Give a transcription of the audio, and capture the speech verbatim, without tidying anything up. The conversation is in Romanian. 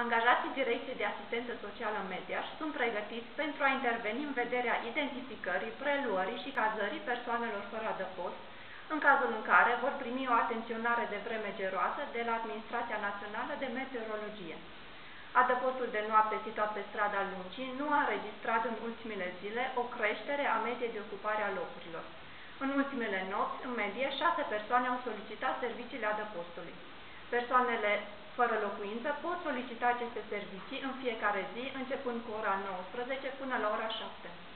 Angajații Direcției de Asistență Socială Mediaș sunt pregătiți pentru a interveni în vederea identificării, preluării și cazării persoanelor fără adăpost, în cazul în care vor primi o atenționare de vreme geroasă de la Administrația Națională de Meteorologie. Adăpostul de noapte situat pe strada Luncii nu a înregistrat în ultimele zile o creștere a mediei de ocupare a locurilor. În ultimele nopți, în medie, șase persoane au solicitat serviciile adăpostului. Persoanele fără locuință pot solicita aceste servicii în fiecare zi, începând cu ora nouăsprezece până la ora șapte.